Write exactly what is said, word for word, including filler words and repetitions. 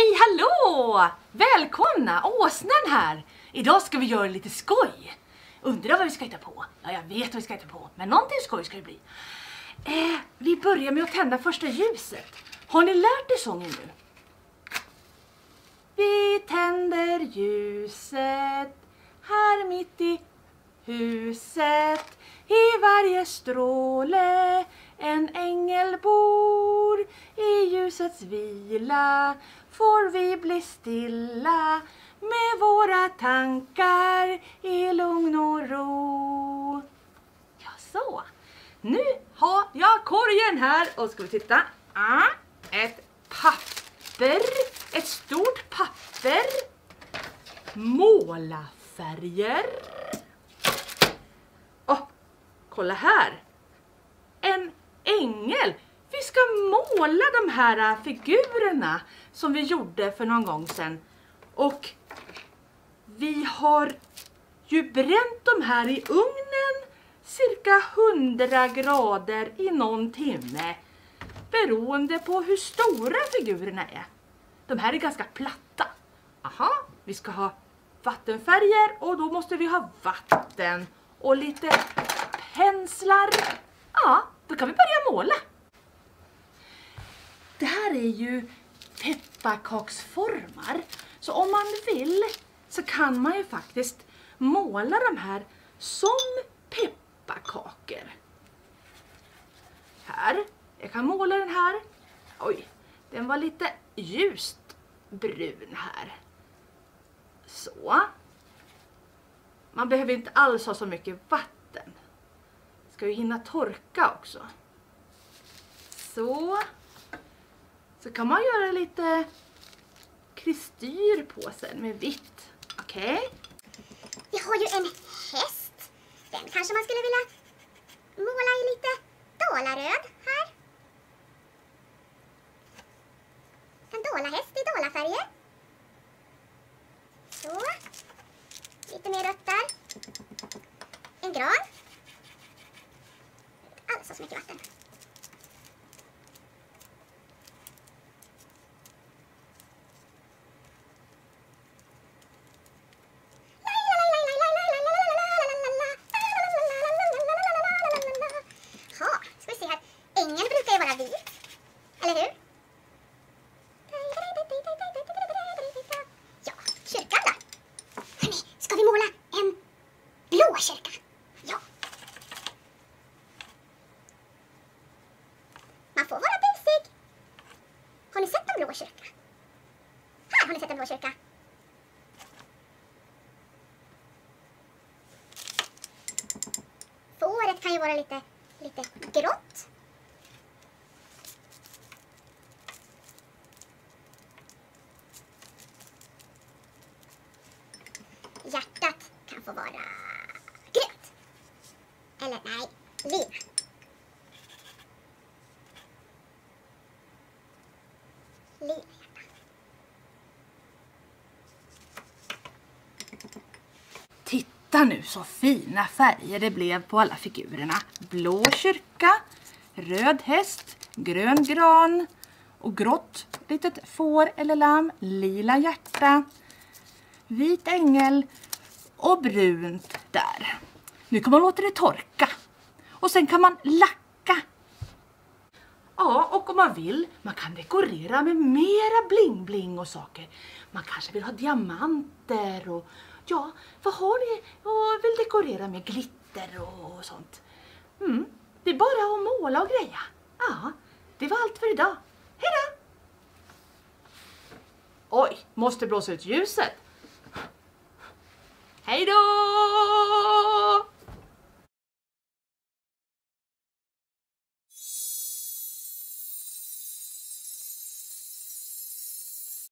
Hej, hallå! Välkomna, åsnan här! Idag ska vi göra lite skoj. Undrar vad vi ska hitta på? Ja, jag vet vad vi ska hitta på, men någonting skoj ska det bli. Eh, vi börjar med att tända första ljuset. Har ni lärt er sången nu? Vi tänder ljuset här mitt i huset. I varje stråle en ängel bor. I ljusets vila får vi bli stilla med våra tankar i lugn och ro. Ja, så. Nu har jag korgen här och ska vi titta. Ah, ett papper, ett stort papper, målarfärger. Åh, kolla här. En ängel. Vi ska måla de här figurerna som vi gjorde för någon gång sedan. Och vi har ju bränt de här i ugnen cirka hundra grader i någon timme. Beroende på hur stora figurerna är. De här är ganska platta. Aha, vi ska ha vattenfärger och då måste vi ha vatten och lite penslar. Ja, då kan vi börja måla. Det här är ju pepparkaksformar. Så om man vill så kan man ju faktiskt måla de här som pepparkakor. Här, jag kan måla den här. Oj, den var lite ljust brun här. Så. Man behöver inte alls ha så mycket vatten. Ska ju hinna torka också. Så. Så kan man göra lite kristyr på sen med vitt. Okej. Okay. Vi har ju en häst. Den kanske man skulle vilja måla i lite dalaröd här. En dalahäst i dalafärger. Så. Lite mer rött där. En gran. Alldeles så mycket vatten. Man får vara busig. Har ni sett en blå kyrka? Här har ni sett en blå kyrka. Fåret kan ju vara lite, lite grått. Hjärtat kan få vara grönt. Eller nej, lila. Titta nu så fina färger det blev på alla figurerna. Blå kyrka, röd häst, grön gran och grått litet får eller lamm, lila hjärta, vit ängel och brunt där. Nu kan man låta det torka och sen kan man lacka. Ja, och om man vill, man kan dekorera med mera bling bling och saker. Man kanske vill ha diamanter och ja, vad har ni och vill dekorera med glitter och sånt. Mm, det är bara att måla och greja. Ja, det var allt för idag. Hej då! Oj, måste blåsa ut ljuset. Hej då!